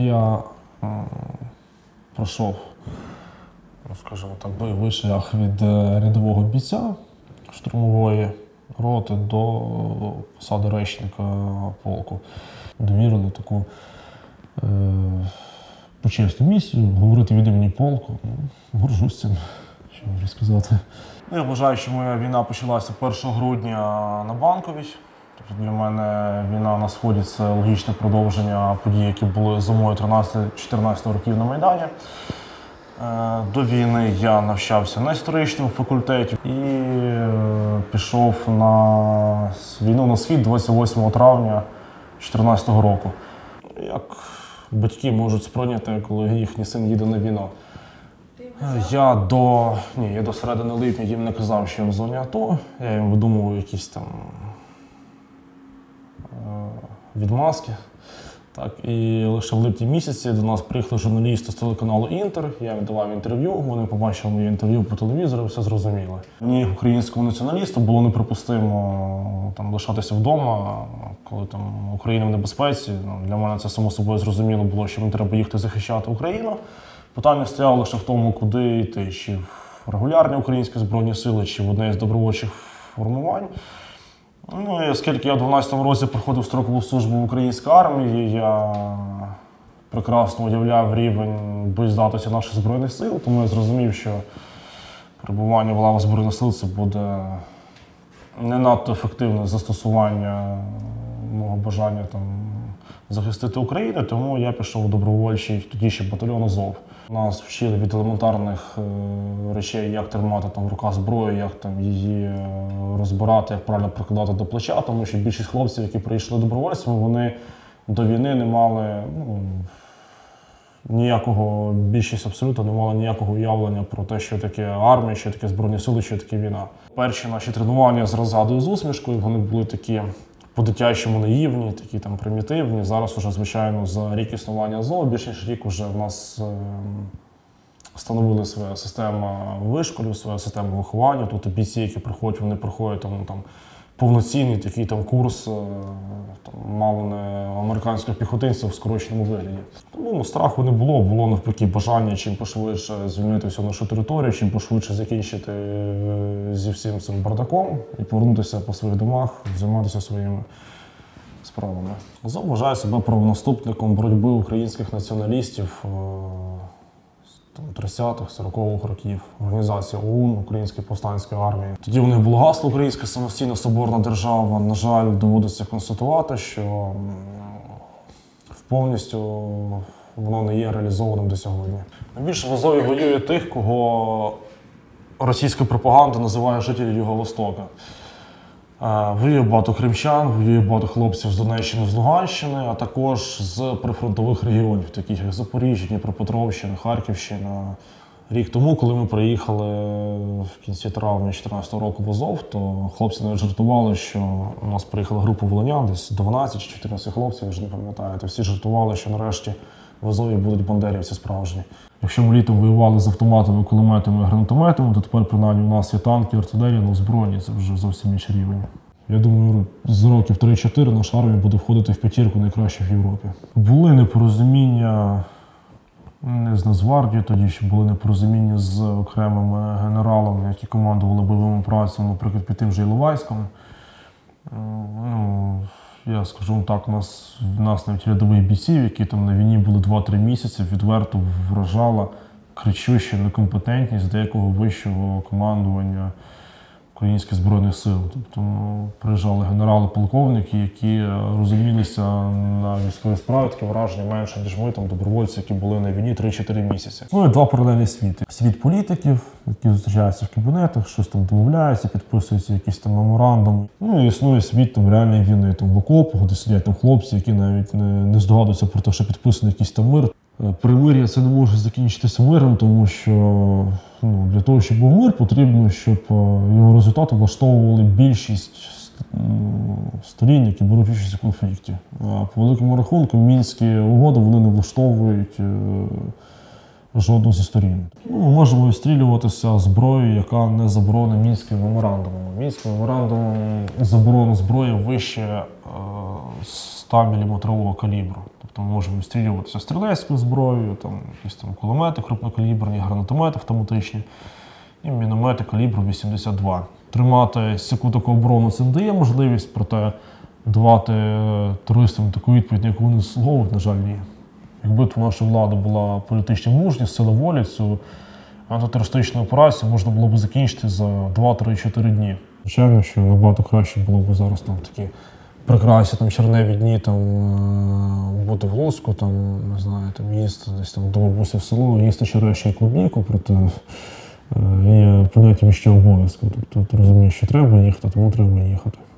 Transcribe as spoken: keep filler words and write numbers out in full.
я м, пройшов, ну, скажімо так, бойовий шлях від рядового бійця штурмової роти до посади речника полку. Довірили таку е, почесну місію, говорити від імені полку. Ну, горжусь цим, що можу сказати. Ну, я вважаю, що моя війна почалася першого грудня на Банковій. Тобто для мене війна на Сході – це логічне продовження подій, які були зимою тринадцятого-чотирнадцятого років на Майдані. До війни я навчався на історичному факультеті і пішов на війну на Схід двадцять восьмого травня дві тисячі чотирнадцятого року. Як батьки можуть сприйняти, коли їхній син їде на війну? Я до, ні, я до середини липня їм не казав, що я в зоні АТО. Я їм видумував якісь там відмазки. Так, і лише в липні місяці до нас приїхали журналісти з телеканалу «Інтер», я їм давав інтерв'ю, вони побачили моє інтерв'ю по телевізору, все зрозуміли. Мені, українському націоналісту, було неприпустимо там, лишатися вдома, коли там Україна в небезпеці. Для мене це само собою зрозуміло було, що мені треба їхати захищати Україну. Питання стояло лише в тому, куди йти, чи в регулярні українські збройні сили, чи в одне з добровольчих формувань. Ну, і оскільки я в дванадцятому році проходив строкову службу в українській армії, я прекрасно уявляв рівень боєздатності наших Збройних сил, тому я зрозумів, що перебування в лавах Збройних сил – це буде не надто ефективне застосування мого бажання там, захистити Україну, тому я пішов у добровольчий тоді ще батальйон «Азов». Нас вчили від елементарних е, речей, як тримати там, в руках зброю, як там, її е, розбирати, як правильно прикладати до плеча, тому що більшість хлопців, які прийшли добровольцями, вони до війни не мали ну, ніякого, більшість абсолютно не мала ніякого уявлення про те, що таке армія, що таке Збройні сили, що таке війна. Перші наші тренування зараз згадую з усмішкою, вони були такі по-дитячому наївні, такі там примітивні. Зараз уже, звичайно, за рік існування АЗОВ, більше ніж рік вже в нас е, встановили своя система вишколів, своя система виховання. Тут бійці, які приходять, вони проходять там, там, повноцінний такий там курс, е, там, мало не американських піхотинців в скороченому вигляді. Тому ну, страху не було, було навпаки бажання чим пошвидше звільнити всю нашу територію, чим пошвидше закінчити зі всім цим бардаком і повернутися по своїх домах, займатися своїми справами. АЗОВ вважає себе правонаступником боротьби українських націоналістів тридцятих-сорокових років. Організація ОУН, Української повстанської армії. Тоді у них було гасло «Українська самостійна соборна держава». На жаль, доводиться констатувати, що повністю воно не є реалізованим до сьогодні. Найбільше в Азові воює тих, кого російська пропаганда називає жителі Юго-Востока. Воює багато кримчан, воює багато хлопців з Донеччини, з Луганщини, а також з прифронтових регіонів, таких як Запоріжжя, Дніпропетровщина, Харківщина. Рік тому, коли ми приїхали в кінці травня дві тисячі чотирнадцятого року в Азов, то хлопці навіть жартували, що у нас приїхала група волинян, десь дванадцять чи чотирнадцять хлопців, ви ж не пам'ятаєте. Всі жартували, що нарешті в Азові будуть бандерівці справжні. Якщо ми літом воювали з автоматами, кулеметами і гранатометами, то тепер принаймні у нас є танки, артилерія, на озброєнні, це вже зовсім інший рівень. Я думаю, з років три-чотири наша армія буде входити в п'ятірку найкращих в Європі. Були непорозуміння не з Нацгвардією, тоді ще були непорозуміння з окремими генералами, які командували бойовими працями, наприклад, під тим же Іловайськом. Ну, я скажу так, у нас, у нас навіть рядових бійців, які там на війні були два-три місяці, відверто вражала кричуща некомпетентність деякого вищого командування Українських Збройних Сил. Тобто ну, приїжджали генерали-полковники, які розумілися на військовій справі, таке враження менше, ніж ми, там, добровольці, які були на війні три-чотири місяці. Ну і два паралельні світи. Світ політиків, які зустрічаються в кабінетах, щось там домовляються, підписуються якісь там меморандуми. Ну і існує світ там реальної війни, там в окопах, де сидять там хлопці, які навіть не, не здогадуються про те, що підписаний якийсь там мир. Примир'я це не може закінчитися миром, тому що ну, для того, щоб був мир, потрібно, щоб його результати влаштовували більшість сторін, які беруть участь у конфлікті. А по великому рахунку мінські угоди вони не влаштовують жодну зі сторін. Ну, ми можемо відстрілюватися зброєю, яка не заборонена Мінським меморандумом. Мінським меморандумом заборонена зброя вище ста міліметрового калібру. Тобто ми можемо відстрілюватися стрілецькою зброєю, там, якісь там кулемети крупнокаліберні, гранатомети автоматичні і міномети калібру вісімдесят два. Тримати стійку таку оборону це не дає можливість, проте давати терористам таку відповідь, яку вони заслуговують, на жаль, ні. Якби то наша влада була політична мужність, сила волі, цю антитерористичну операцію можна було б закінчити за два-три-чотири дні. Звичайно, що набагато краще було б зараз там такі прекрасні там черневі дні, там бути в Луцьку, там, не знаю, там їсти десь там до бабусі в село, їсти черешню і клубніку, проте є поняття міща обов'язку. Тобто ти розумієш, що треба їхати, тому треба їхати.